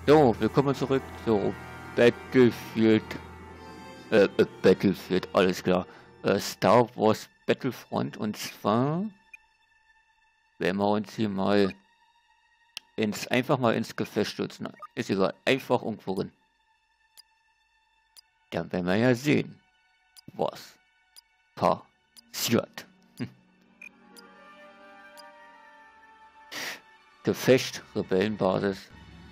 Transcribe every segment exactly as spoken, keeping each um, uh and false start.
So, willkommen zurück zu Battlefield, äh, äh, Battlefield, alles klar, äh, Star Wars Battlefront, und zwar werden wir uns hier mal ins, einfach mal ins Gefecht stürzen, ist egal, einfach irgendwo rein. Dann werden wir ja sehen, was passiert. Hm. Gefecht, Rebellenbasis.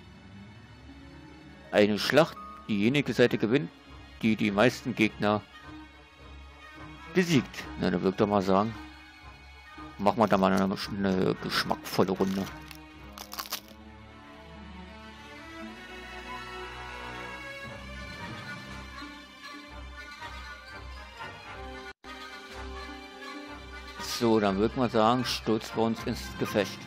Eine Schlacht, diejenige Seite gewinnt, die die meisten Gegner besiegt. Na, dann würde ich doch mal sagen, machen wir da mal eine, eine geschmackvolle Runde. So, dann würde man sagen, stürzen wir uns ins Gefecht.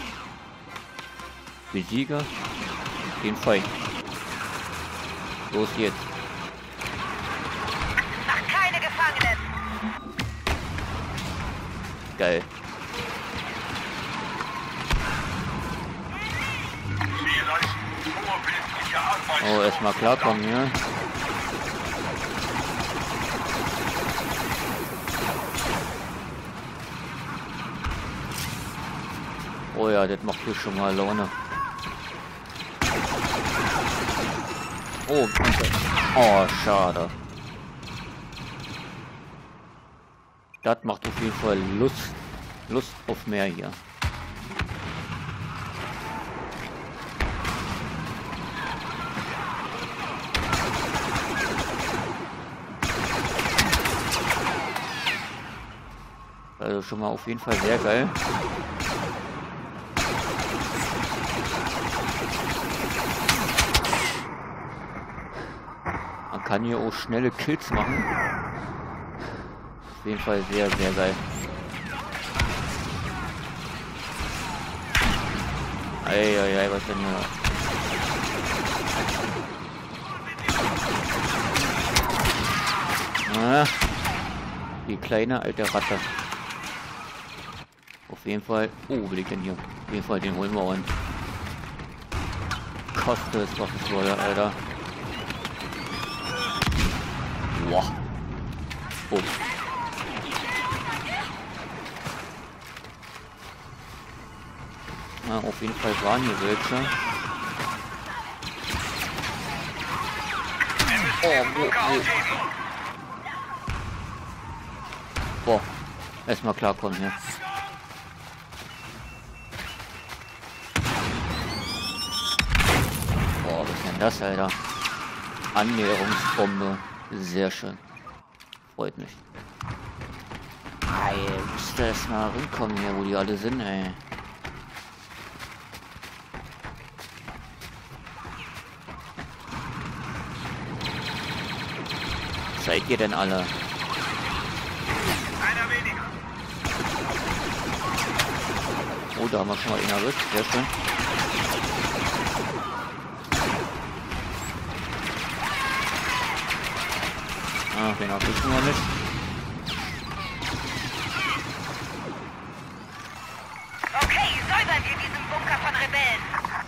Besiege den Feind. Los jetzt. Mach keine Gefangenen! Geil. Sie leisten vorbildliche Arbeit. Oh, erstmal klarkommen hier. Oh ja, das macht hier schon mal Laune. Oh, oh, schade. Das macht auf jeden Fall Lust, Lust auf mehr hier. Also schon mal auf jeden Fall sehr geil. Kann hier auch schnelle Kills machen. Auf jeden Fall sehr, sehr geil. Eieiei, was denn hier? Ah, die kleine alte Ratte. Auf jeden Fall. Oh, wo liegt denn hier? Auf jeden Fall, den holen wir und kostet es, was es wolle, Alter. Wow. Oh. Na, auf jeden Fall waren hier welche. Oh, wo, wo. Boah. Erstmal klarkommen hier. Boah, was ist denn das, Alter? Annäherungsbombe. Sehr schön. Freut mich. Ey, müsste erst mal rinkommen hier, wo die alle sind, ey. Seid ihr denn alle? Einer weniger. Oh, da haben wir schon mal einen erwischt. Sehr schön. Ah, den hab ich nur nicht. Okay, säubern wir diesen Bunker von Rebellen!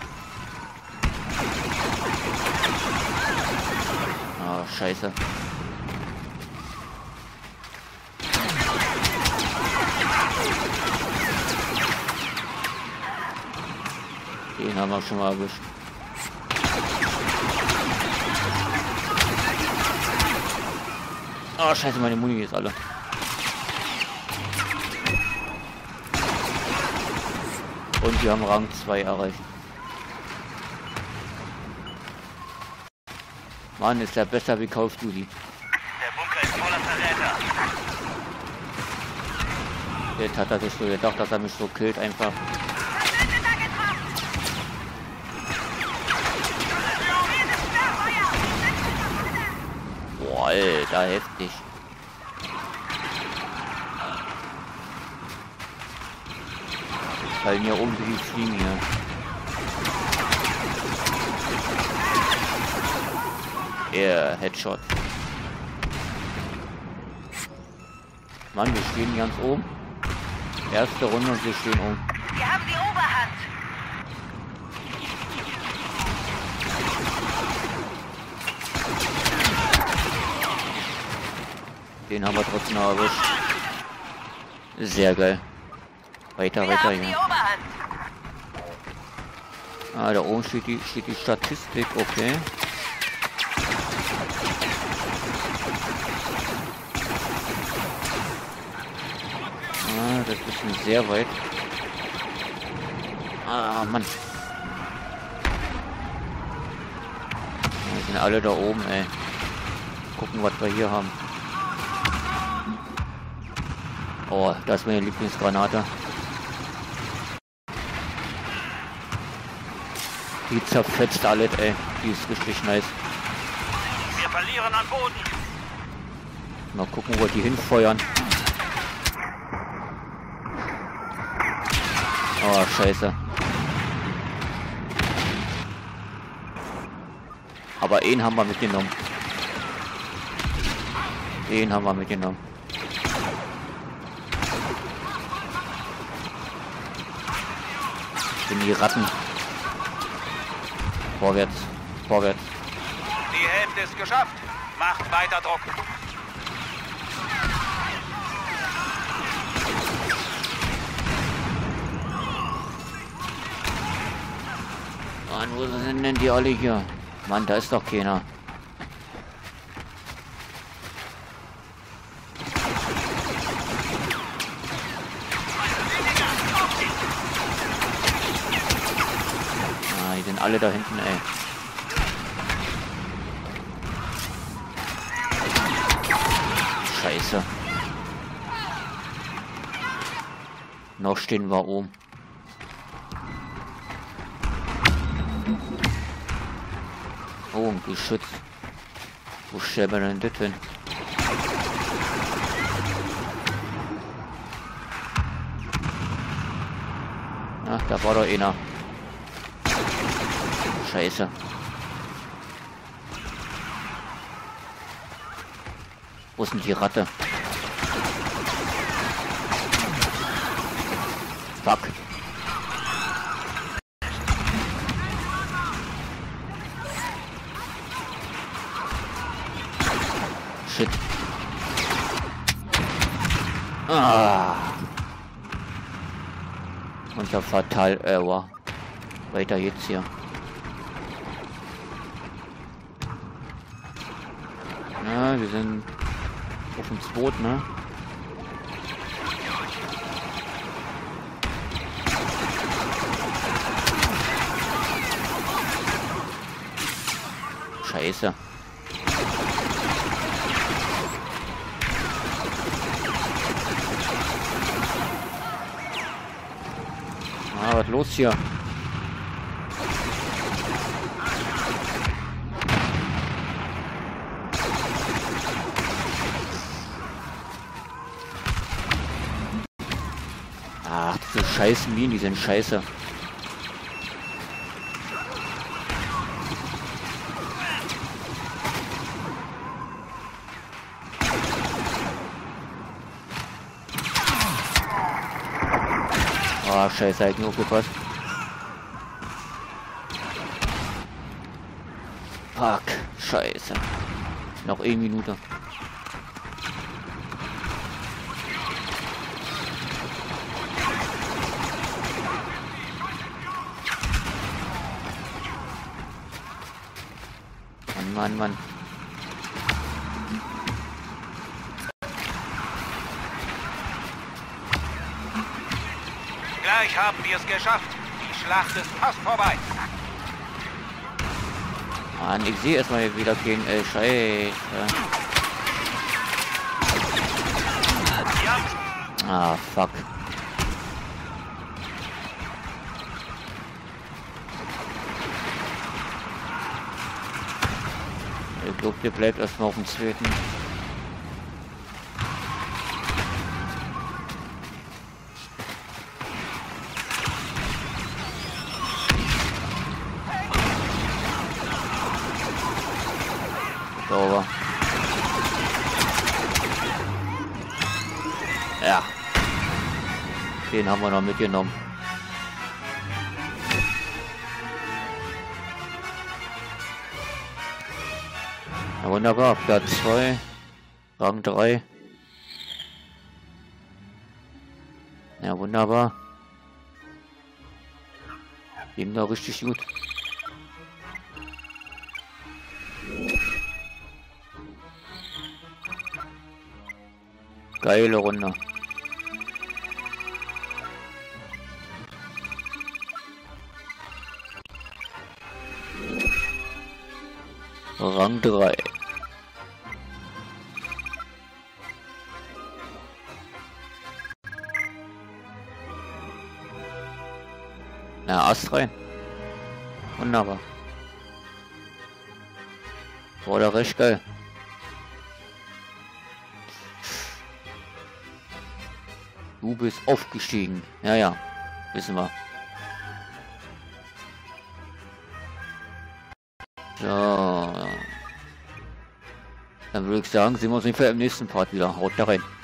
Ah, scheiße. Den haben wir schon mal erwischt. Oh, scheiße, meine Muni ist alle. Und wir haben Rang zwei erreicht. Mann, ist der besser wie Call of Duty. Der Bunker ist voller Verräter. Jetzt hat er sich so gedacht, dass er mich so killt einfach. Boah, Alter, heftig. Fallen hier um wie die Fliegen hier. Yeah, Headshot. Mann, wir stehen ganz oben. Erste Runde und wir stehen oben. Wir haben die Oberhand! Den haben wir trotzdem noch erwischt. Sehr geil. Weiter, Wir weiter, haben die ja. Oberhand. Ah, da oben steht die, steht die Statistik, okay. Ah, das ist schon sehr weit. Ah, Mann. Die sind alle da oben, ey. Gucken, was wir hier haben. Oh, das ist meine Lieblingsgranate. Die zerfetzt alles, ey. Die ist richtig nice. Wir verlieren an Boden. Mal gucken, wo die hinfeuern. Oh, scheiße. Aber einen haben wir mitgenommen. Den haben wir mitgenommen. Sind die Ratten. Vorwärts, vorwärts. Die Hälfte ist geschafft. Macht weiter Druck. Mann, wo sind denn die alle hier? Mann, da ist doch keiner. Ah, die sind alle da hinten, ey. Scheiße. Noch stehen wir oben. Oh, ein Geschütz. Wo stellen wir denn das hin? Ach, da war doch einer. Scheiße. Wo ist denn die Ratte? Fuck. Shit. Ah. Unser Fatal Error. Weiter jetzt hier. Ja, wir sind auf dem Boot, ne? Scheiße. Ah, was los hier? Ach, diese scheiß Minen, die sind scheiße. Oh, scheiße, halt nur aufgepasst. Fuck, scheiße. Noch eine Minute. Mann, Mann, Mann. Gleich haben wir es geschafft. Die Schlacht ist fast vorbei. Mann, ich sehe erstmal hier wieder keinen, ey, scheiße. Ah, fuck. Ich glaube, der bleibt erstmal auf dem zweiten. Sauber. Ja. Den haben wir noch mitgenommen. Ja, wunderbar. Platz zwei. Rang drei. Ja, wunderbar. Ging da richtig gut. Geile Runde. Rang drei. Na, Ast rein. Wunderbar. War doch recht geil. Du bist aufgestiegen. Ja, ja. Wissen wir. So. Dann würde ich sagen, sehen wir uns im nächsten Part wieder. Haut da rein.